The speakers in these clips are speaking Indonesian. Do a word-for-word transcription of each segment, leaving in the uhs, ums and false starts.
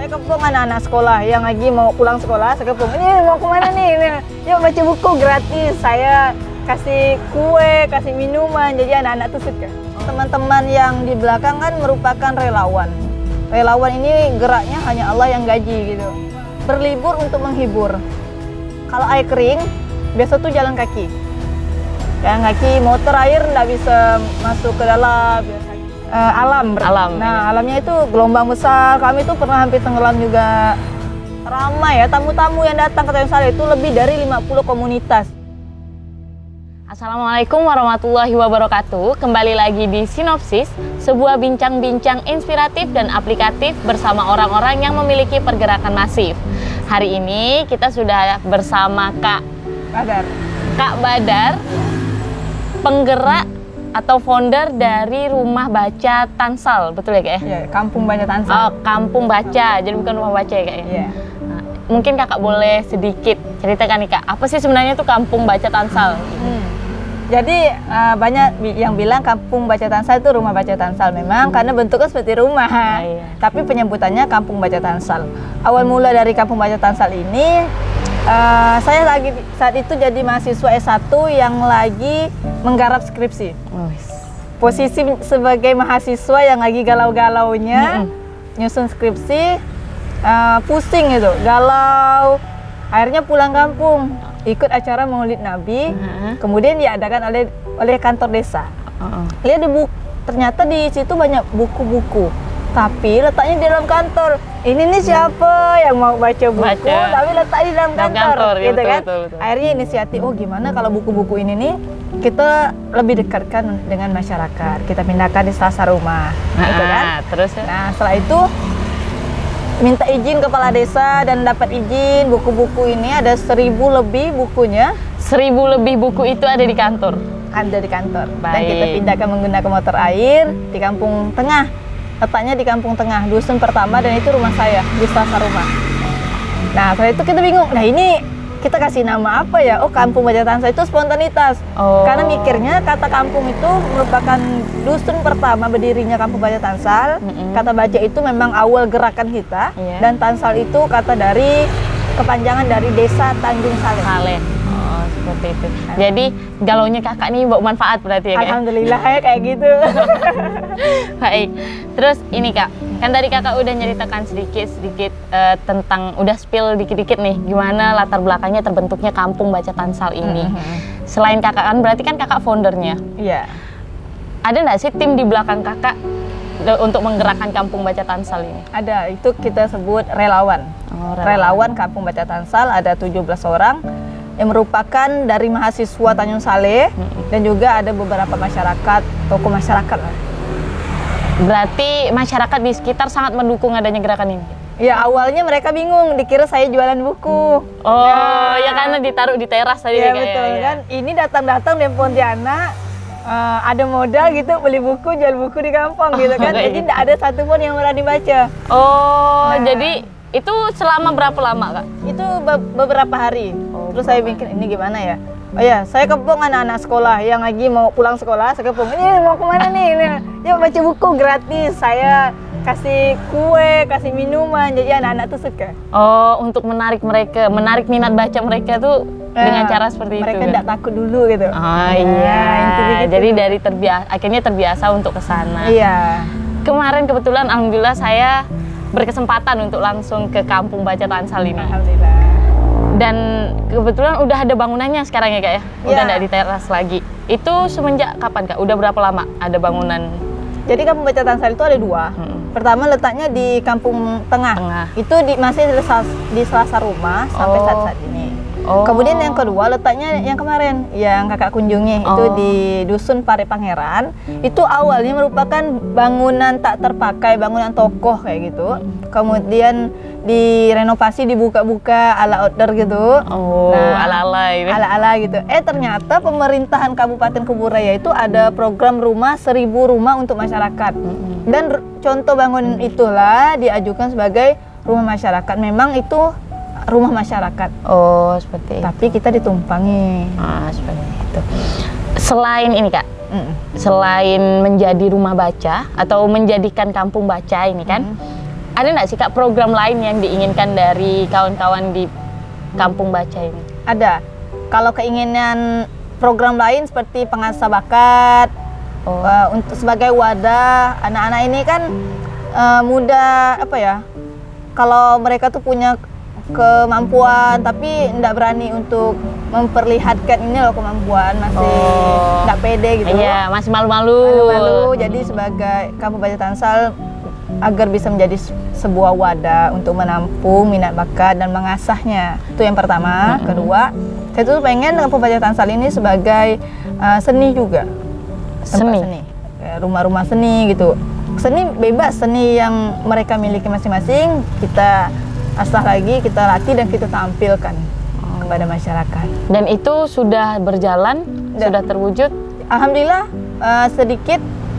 Saya kepung anak-anak sekolah yang lagi mau pulang sekolah, saya kepung, ini mau kemana nih? Ini, yuk baca buku gratis, saya kasih kue, kasih minuman, jadi anak-anak tuh suka. Teman-teman yang di belakang kan merupakan relawan. Relawan ini geraknya hanya Allah yang gaji gitu. Berlibur untuk menghibur. Kalau air kering, biasa tuh jalan kaki. Jalan kaki, motor air nggak bisa masuk ke dalam. Uh, alam, alam. Nah, alamnya itu gelombang besar. Kami tuh pernah hampir tenggelam juga. Ramai ya, tamu-tamu yang datang ke Tanjung Saleh itu lebih dari lima puluh komunitas. Assalamualaikum warahmatullahi wabarakatuh. Kembali lagi di Sinopsis, sebuah bincang-bincang inspiratif dan aplikatif bersama orang-orang yang memiliki pergerakan masif. Hari ini kita sudah bersama Kak Badar. Kak Badar, penggerak atau founder dari Rumah Baca Tansal, betul ya Kak ya? Iya, Kampung Baca Tansal. Oh, Kampung Baca, jadi bukan rumah baca ya Kak ya? Iya. Nah, mungkin Kakak boleh sedikit ceritakan nih Kak, apa sih sebenarnya tuh Kampung Baca Tansal? Hmm. Jadi uh, banyak yang bilang Kampung Baca Tansal itu Rumah Baca Tansal memang karena bentuknya seperti rumah. Ah, iya. Tapi penyebutannya Kampung Baca Tansal. Awal mula dari Kampung Baca Tansal ini Uh, saya lagi saat itu jadi mahasiswa S satu yang lagi menggarap skripsi. Oh, posisi sebagai mahasiswa yang lagi galau-galaunya, mm-hmm. nyusun skripsi, uh, pusing gitu, galau. Akhirnya pulang kampung, ikut acara Maulid Nabi, uh-huh. kemudian diadakan oleh oleh kantor desa. Uh-uh. Lihat di buku, ternyata di situ banyak buku-buku. Tapi letaknya di dalam kantor. Ini nih siapa yang mau baca buku, baca. Tapi letak di dalam kantor, kantor gitu ya, kan? betul, betul. Akhirnya inisiatif, oh gimana kalau buku-buku ini nih kita lebih dekatkan dengan masyarakat. Kita pindahkan di salah satu rumah, nah, gitu kan? Terus? Nah setelah itu minta izin kepala desa dan dapat izin. Buku-buku ini ada seribu lebih bukunya. Seribu lebih buku itu ada di kantor? Ada di kantor. Baik. Dan kita pindahkan menggunakan motor air di Kampung Tengah. Letaknya di Kampung Tengah, dusun pertama, dan itu rumah saya di salah rumah. Nah, setelah itu kita bingung. Nah, ini kita kasih nama apa ya? Oh, Kampung Baca Tansal itu spontanitas. Oh. Karena mikirnya kata kampung itu merupakan dusun pertama berdirinya Kampung Baca Tansal. Mm-hmm. Kata baca itu memang awal gerakan kita, yeah. Dan Tansal itu kata dari kepanjangan dari Desa Tanjung Saleh. Saleh. Oh, seperti itu. Nah. Jadi galaunya kakak nih bawa manfaat berarti ya? Alhamdulillah ya kayak gitu. Baik. Terus ini Kak, kan tadi kakak udah nyeritakan sedikit-sedikit uh, tentang, udah spill dikit-dikit nih gimana latar belakangnya terbentuknya Kampung Baca Tansal ini. Mm-hmm. Selain kakak kan, berarti kan kakak foundernya. Iya. Yeah. Ada nggak sih tim di belakang kakak untuk menggerakkan Kampung Baca Tansal ini? Ada, itu kita sebut relawan. Oh, relawan. Relawan Kampung Baca Tansal ada tujuh belas orang yang merupakan dari mahasiswa Tanjung Saleh, mm-hmm. dan juga ada beberapa masyarakat, tokoh masyarakat lah. Berarti masyarakat di sekitar sangat mendukung adanya gerakan ini? Ya, awalnya mereka bingung, dikira saya jualan buku. Oh, ya, ya karena ditaruh di teras tadi. Ya, betul ya. Kan, ini datang-datang dari Pontianak, uh, ada modal gitu, beli buku, jual buku di kampung gitu kan. Jadi tidak ada satupun yang pernah dibaca. Oh, nah, jadi itu selama berapa lama Kak? Itu be beberapa hari. Oh, terus saya bikin, ini gimana ya? Oh ya, saya kepung anak-anak sekolah yang lagi mau pulang sekolah, saya kepung, ini mau kemana nih? Ini, yuk baca buku gratis, saya kasih kue, kasih minuman, jadi anak-anak tuh suka. Oh, untuk menarik mereka, menarik minat baca mereka tuh ya, dengan cara seperti mereka itu? Mereka tidak takut dulu gitu. Oh iya, ya, jadi dari terbiasa, akhirnya terbiasa untuk kesana. Iya. Kemarin kebetulan alhamdulillah saya berkesempatan untuk langsung ke Kampung Baca Tansal ini. Alhamdulillah. Dan kebetulan udah ada bangunannya sekarang ya Kak ya? Udah nggak di teras lagi. Itu semenjak kapan Kak? Udah berapa lama ada bangunan? Jadi Kampung Baca Tansal itu ada dua. Hmm. Pertama letaknya di Kampung Tengah. Tengah. Itu di, masih di, di Selasa Rumah sampai oh. saat-saat ini. Oh. Kemudian yang kedua letaknya yang kemarin yang kakak kunjungi, oh. itu di Dusun Pare Pangeran. Itu awalnya merupakan bangunan tak terpakai, bangunan tokoh kayak gitu. Kemudian direnovasi, dibuka-buka ala outdoor gitu. Oh, nah, ala-ala ini. Ala-ala gitu. Eh ternyata pemerintahan Kabupaten Kuburaya itu ada program rumah seribu rumah untuk masyarakat. Mm-hmm. Dan contoh bangunan itulah diajukan sebagai rumah masyarakat. Memang itu rumah masyarakat. Oh, seperti itu. Tapi kita ditumpangi. Ah, seperti itu. Selain ini Kak, mm. selain menjadi rumah baca atau menjadikan kampung baca ini kan, mm. Ada nggak sih Kak program lain yang diinginkan dari kawan-kawan di Kampung Baca ini? Ada. Kalau keinginan program lain seperti pengasah bakat, oh. uh, untuk sebagai wadah anak-anak ini kan uh, muda apa ya? Kalau mereka tuh punya kemampuan tapi tidak berani untuk memperlihatkan ini loh kemampuan, masih tidak oh. pede gitu. Iya, masih malu-malu. Malu-malu. Jadi sebagai Kampung Baca Tansal agar bisa menjadi sebuah wadah untuk menampung minat bakat dan mengasahnya. Itu yang pertama. Mm-hmm. Kedua, saya tuh pengen Kampung Baca Tansal ini sebagai uh, seni juga. Tempat seni. seni. Rumah-rumah seni gitu. Seni bebas, seni yang mereka miliki masing-masing, kita asah lagi, kita latih dan kita tampilkan oh. kepada masyarakat. Dan itu sudah berjalan, dan sudah terwujud? Alhamdulillah uh, sedikit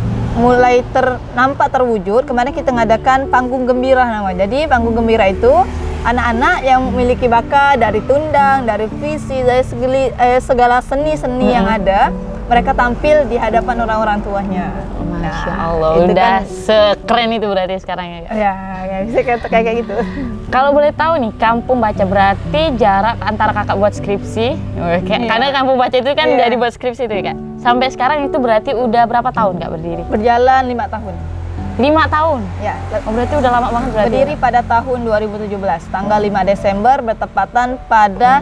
mulai ter, nampak terwujud. Kemarin kita ngadakan panggung gembira namanya. Jadi panggung gembira itu anak-anak yang memiliki bakat dari tundang, dari visi, dari segala, eh, segala seni-seni hmm. yang ada, mereka tampil di hadapan orang-orang tuanya. Masya Allah, nah, udah kan sekeren itu berarti sekarang ya? Ya, ya bisa kayak, kayak gitu. Kalau boleh tahu nih, Kampung Baca berarti jarak antara kakak buat skripsi, okay. yeah. karena Kampung Baca itu kan yeah. jadi buat skripsi itu ya Kak? Sampai sekarang itu berarti udah berapa tahun Kak berdiri? Berjalan lima tahun. Lima tahun? Ya. Oh, berarti udah lama banget berarti? Berdiri ya? Pada tahun dua ribu tujuh belas, tanggal lima Desember bertepatan pada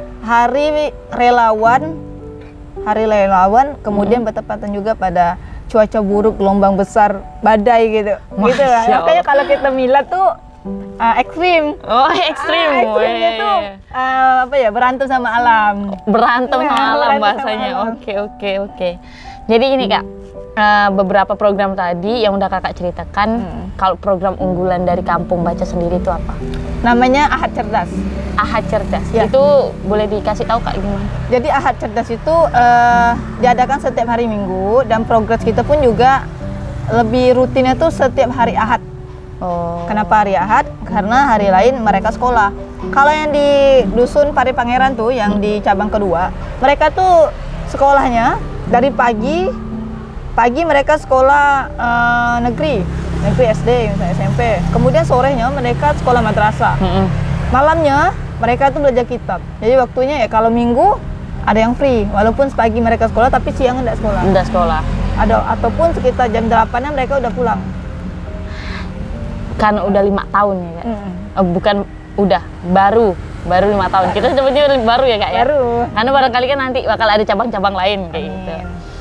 Hari Relawan, Hari Relawan, kemudian hmm. bertepatan juga pada cuaca buruk, gelombang besar, badai gitu. Masya gitu lah. Makanya kalau kita milad tuh uh, ekstrim. Oh, ekstrim. Ah, ekstrimnya tuh uh, apa ya? Berantem sama alam. Berantem sama nah, alam bahasanya. Oke, oke, oke. Jadi ini Kak, uh, beberapa program tadi yang udah Kakak ceritakan, hmm. kalau program unggulan dari Kampung Baca sendiri itu apa? Namanya Ahad Cerdas. Ahad Cerdas. Ya. Itu boleh dikasih tahu Kak gimana? Jadi Ahad Cerdas itu uh, diadakan setiap hari Minggu dan progres kita pun juga lebih rutinnya tuh setiap hari Ahad. Oh. Kenapa hari Ahad? Karena hari lain mereka sekolah. Kalau yang di Dusun Pari Pangeran tuh yang di cabang kedua, mereka tuh sekolahnya dari pagi pagi mereka sekolah uh, negeri, negeri S D misalnya S M P. Kemudian sorenya mereka sekolah madrasah. Mm-hmm. Malamnya mereka tuh belajar kitab. Jadi waktunya ya kalau minggu ada yang free, walaupun pagi mereka sekolah tapi siang enggak sekolah. Enggak sekolah. Ada ataupun sekitar jam delapanan mereka udah pulang. Kan udah lima tahun ya Kak? Mm. Oh, bukan udah, baru baru lima tahun. Kita sebutnya baru ya Kak ya? Baru. Karena barangkali kan nanti bakal ada cabang-cabang lain kayak Amin. Gitu.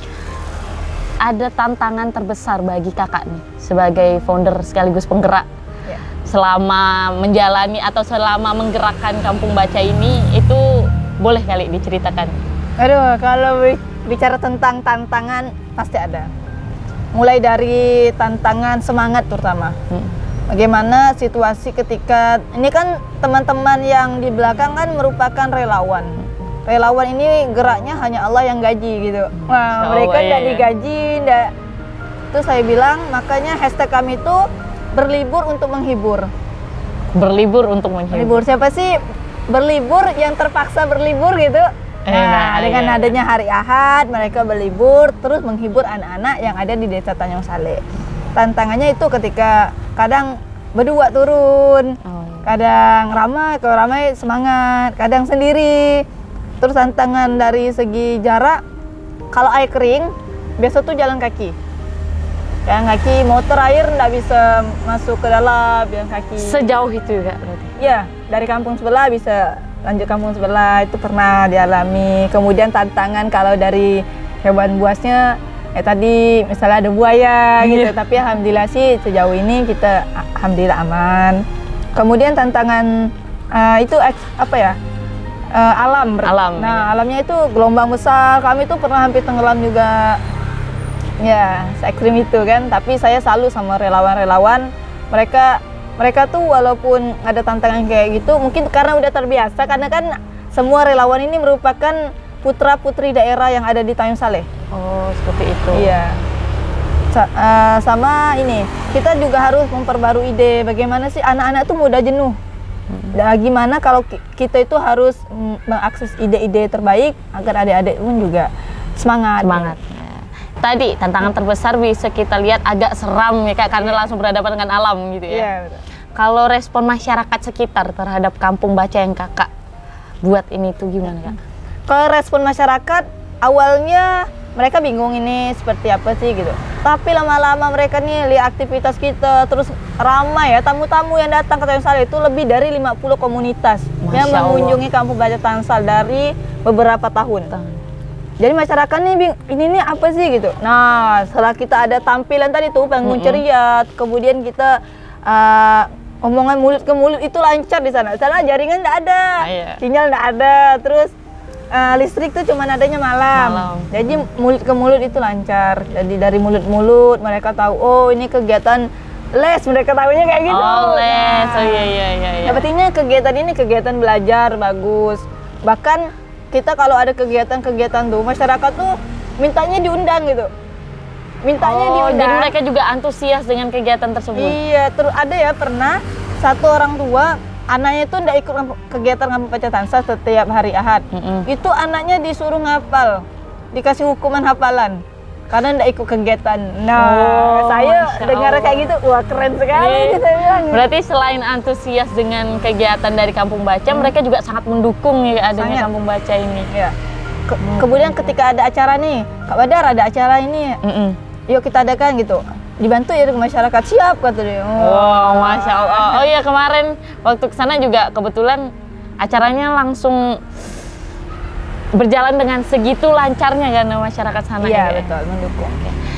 Ada tantangan terbesar bagi Kakak nih sebagai founder sekaligus penggerak selama menjalani atau selama menggerakkan Kampung Baca ini, itu boleh kali diceritakan? Aduh, kalau bicara tentang tantangan pasti ada. Mulai dari tantangan semangat terutama. Hmm. Bagaimana situasi ketika ini kan teman-teman yang di belakang kan merupakan relawan. Relawan ini geraknya hanya Allah yang gaji gitu. Nah, mereka tidak iya. digaji, tidak. Itu saya bilang makanya hashtag kami itu berlibur untuk menghibur. Berlibur untuk menghibur. Berlibur. Siapa sih berlibur yang terpaksa berlibur gitu? Nah, nah dengan iya. adanya hari Ahad, mereka berlibur terus menghibur anak-anak yang ada di Desa Tanjung Saleh. Tantangannya itu ketika kadang berdua turun, oh, iya. kadang ramai, kalau ramai semangat, kadang sendiri. Terus tantangan dari segi jarak, kalau air kering, biasa tuh jalan kaki. Jalan kaki, motor air nggak bisa masuk ke dalam, jalan kaki. Sejauh itu Kak berarti? Iya, dari kampung sebelah bisa lanjut kampung sebelah, itu pernah dialami. Kemudian tantangan kalau dari hewan buasnya, eh tadi misalnya ada buaya gitu, yeah. tapi alhamdulillah sih sejauh ini kita alhamdulillah aman. Kemudian tantangan uh, itu apa ya? Uh, alam. Alam. Nah, iya. alamnya itu gelombang besar. Kami tuh pernah hampir tenggelam juga. Ya, se-ekstrim itu kan, tapi saya selalu sama relawan-relawan. Mereka mereka tuh walaupun ada tantangan kayak gitu, mungkin karena udah terbiasa, karena kan semua relawan ini merupakan putra-putri daerah yang ada di Tanjung Saleh. Oh, seperti itu. Iya. Sa uh, sama ini, kita juga harus memperbarui ide bagaimana sih anak-anak tuh mudah jenuh. Hmm. Nah, gimana kalau kita itu harus mengakses ide-ide terbaik agar adik-adik pun juga semangat. Semangat. Ya. Tadi tantangan terbesar bisa kita lihat agak seram ya Kak, karena langsung berhadapan dengan alam gitu ya. Iya, betul. kalau respon masyarakat sekitar terhadap kampung baca yang kakak buat ini tuh gimana kak? Kalau respon masyarakat awalnya mereka bingung ini seperti apa sih gitu. Tapi lama-lama mereka nih lihat aktivitas kita terus ramai ya, tamu-tamu yang datang ke Tanjung Saleh itu lebih dari lima puluh komunitas Masya yang Allah. mengunjungi kampung baca Tangsel dari beberapa tahun. Jadi masyarakat nih bing, ini nih apa sih gitu. Nah, setelah kita ada tampilan tadi tuh panggung Mm-mm. ceria, kemudian kita uh, omongan mulut ke mulut itu lancar di sana. Di sana jaringan nggak ada, Ah, iya. sinyal nggak ada, terus uh, listrik tuh cuman adanya malam. Malam. Jadi mulut ke mulut itu lancar. Jadi dari mulut-mulut mereka tahu, oh ini kegiatan les, mereka tahunya kayak gitu. Oh les, Nah, oh iya iya iya. iya. yang pentingnya kegiatan ini kegiatan belajar bagus. Bahkan kita kalau ada kegiatan-kegiatan tuh masyarakat tuh mintanya diundang gitu. Mintanya Oh, diundang. jadi mereka juga antusias dengan kegiatan tersebut. Iya, terus ada ya pernah satu orang tua anaknya itu ndak ikut kamp- kegiatan kampung baca Tangsel setiap hari Ahad. Mm-mm. Itu anaknya disuruh ngapal, dikasih hukuman hafalan karena ndak ikut kegiatan. Nah, Oh, saya Masya dengar Allah. kayak gitu, wah keren sekali Iya. gitu saya bilang. Berarti selain antusias dengan kegiatan dari kampung baca, mereka juga sangat mendukung ya adanya Sangat. kampung baca ini. Ya. Ke- kemudian ketika ada acara nih, Kak Badar ada acara ini, Mm-mm. yuk kita adakan gitu. Dibantu ya dengan masyarakat, siap kata dia. Wow, Masya Allah. Oh iya, kemarin waktu kesana juga kebetulan acaranya langsung berjalan dengan segitu lancarnya karena masyarakat sana. Iya ya? betul, mendukung.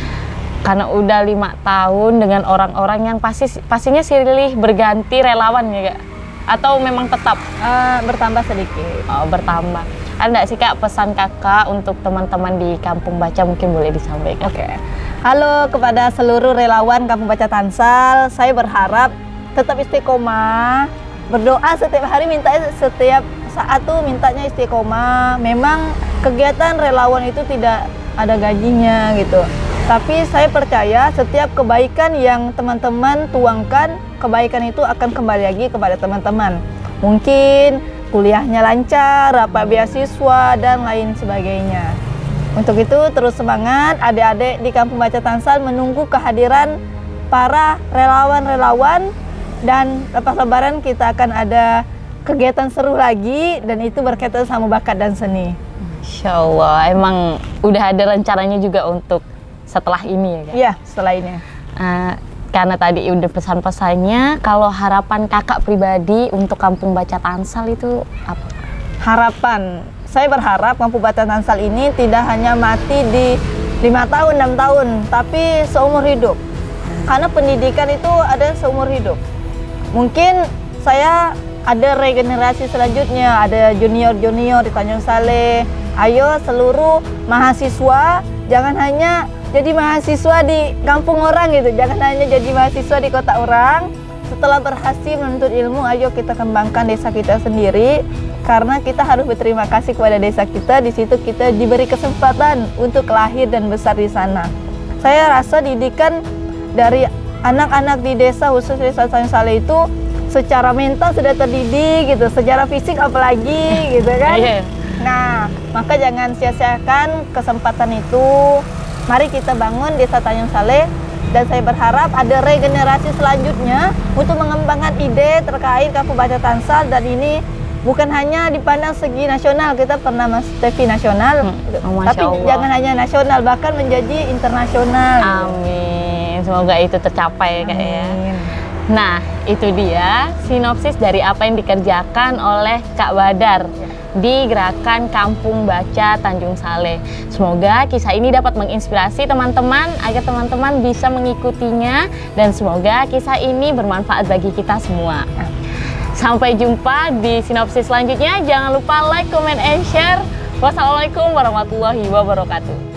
Karena udah lima tahun dengan orang-orang yang pasti pastinya silih berganti relawan ya kak? Atau memang tetap Eh, bertambah sedikit. oh, bertambah? Ada nggak sih kak pesan kakak untuk teman-teman di kampung baca, mungkin boleh disampaikan? Oke. Halo kepada seluruh relawan Kampung Baca Tangsel, saya berharap tetap istiqomah, berdoa setiap hari, minta setiap saat tuh mintanya istiqomah. Memang kegiatan relawan itu tidak ada gajinya gitu. Tapi saya percaya setiap kebaikan yang teman-teman tuangkan, kebaikan itu akan kembali lagi kepada teman-teman. Mungkin kuliahnya lancar, dapat beasiswa dan lain sebagainya. Untuk itu terus semangat adik-adik di Kampung Baca Tangsel menunggu kehadiran para relawan-relawan, dan lepas lebaran kita akan ada kegiatan seru lagi dan itu berkaitan sama bakat dan seni. Insya Allah, emang udah ada rencananya juga untuk setelah ini ya kak? Iya, setelah ini. Uh, karena tadi udah pesan-pesannya, kalau harapan kakak pribadi untuk Kampung Baca Tangsel itu apa? Harapan, saya berharap Kampung Baca Tangsel ini tidak hanya mati di lima tahun, enam tahun, tapi seumur hidup. Karena pendidikan itu ada seumur hidup. Mungkin saya ada regenerasi selanjutnya, ada junior-junior di Tanjung Saleh. Ayo seluruh mahasiswa, jangan hanya jadi mahasiswa di kampung orang gitu, jangan hanya jadi mahasiswa di kota orang. Setelah berhasil menuntut ilmu, ayo kita kembangkan desa kita sendiri, karena kita harus berterima kasih kepada desa kita. Di situ kita diberi kesempatan untuk lahir dan besar di sana. Saya rasa didikan dari anak-anak di desa, khusus desa Tanjung Saleh itu secara mental sudah terdidik gitu, secara fisik apalagi gitu kan. Iya. Nah, maka jangan sia-siakan kesempatan itu. Mari kita bangun desa Tanjung Saleh, dan saya berharap ada regenerasi selanjutnya untuk mengembangkan ide terkait Kampung Baca Tangsel, dan ini bukan hanya dipandang segi nasional, kita pernah Mas T V nasional, Hmm. Oh, Masya tapi Allah. jangan hanya nasional, bahkan menjadi internasional. Amin, semoga itu tercapai kak ya. Amin. Nah, itu dia sinopsis dari apa yang dikerjakan oleh Kak Badar di gerakan Kampung Baca Tanjung Saleh. Semoga kisah ini dapat menginspirasi teman-teman agar teman-teman bisa mengikutinya, dan semoga kisah ini bermanfaat bagi kita semua. Sampai jumpa di sinopsis selanjutnya. Jangan lupa like, comment, and share. Wassalamualaikum warahmatullahi wabarakatuh.